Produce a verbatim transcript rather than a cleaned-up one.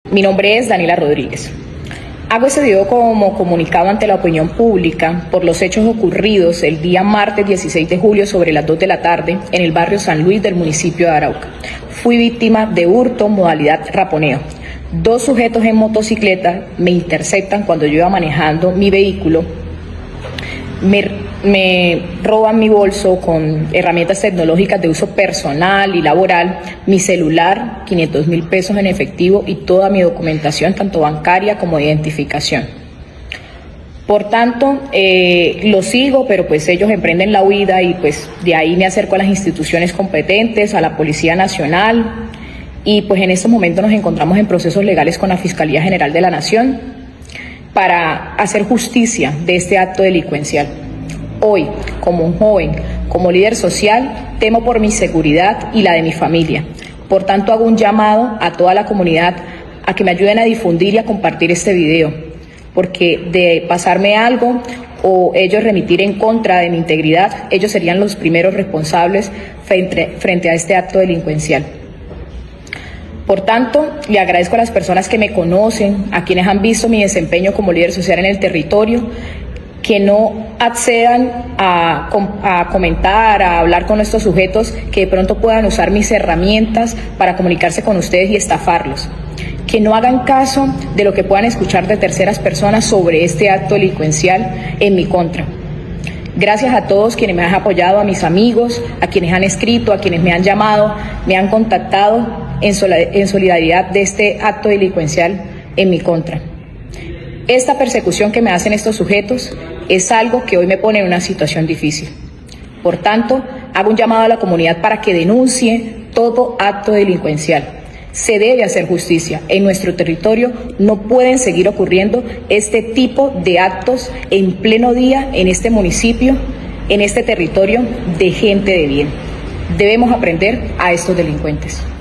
Mi nombre es Daniela Rodríguez. Hago este video como comunicado ante la opinión pública por los hechos ocurridos el día martes dieciséis de julio sobre las dos de la tarde en el barrio San Luis del municipio de Arauca. Fui víctima de hurto modalidad raponeo. Dos sujetos en motocicleta me interceptan cuando yo iba manejando mi vehículo. Me, me roban mi bolso con herramientas tecnológicas de uso personal y laboral, mi celular, quinientos mil pesos en efectivo y toda mi documentación, tanto bancaria como de identificación. Por tanto, eh, lo sigo, pero pues ellos emprenden la huida y pues de ahí me acerco a las instituciones competentes, a la Policía Nacional y pues en estos momentos nos encontramos en procesos legales con la Fiscalía General de la Nación para hacer justicia de este acto delincuencial. Hoy, como un joven, como líder social, temo por mi seguridad y la de mi familia. Por tanto, hago un llamado a toda la comunidad a que me ayuden a difundir y a compartir este video, porque de pasarme algo o ellos remitir en contra de mi integridad, ellos serían los primeros responsables frente, frente a este acto delincuencial. Por tanto, le agradezco a las personas que me conocen, a quienes han visto mi desempeño como líder social en el territorio, que no accedan a, a comentar, a hablar con estos sujetos que de pronto puedan usar mis herramientas para comunicarse con ustedes y estafarlos. Que no hagan caso de lo que puedan escuchar de terceras personas sobre este acto delincuencial en mi contra. Gracias a todos quienes me han apoyado, a mis amigos, a quienes han escrito, a quienes me han llamado, me han contactado en solidaridad de este acto delincuencial en mi contra. Esta persecución que me hacen estos sujetos es algo que hoy me pone en una situación difícil. Por tanto, hago un llamado a la comunidad para que denuncie todo acto delincuencial. Se debe hacer justicia. En nuestro territorio no pueden seguir ocurriendo este tipo de actos en pleno día en este municipio, en este territorio de gente de bien. Debemos aprender a estos delincuentes.